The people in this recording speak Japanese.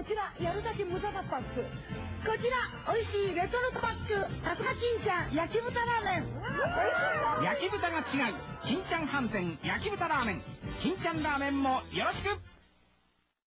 ちらやるだけ無駄なパック。こちら美味しいレトルトパック、さすが金ちゃん焼き豚ラーメン。 焼き豚が違う金ちゃん飯店焼き豚ラーメン。金ちゃんラーメンもよろしく。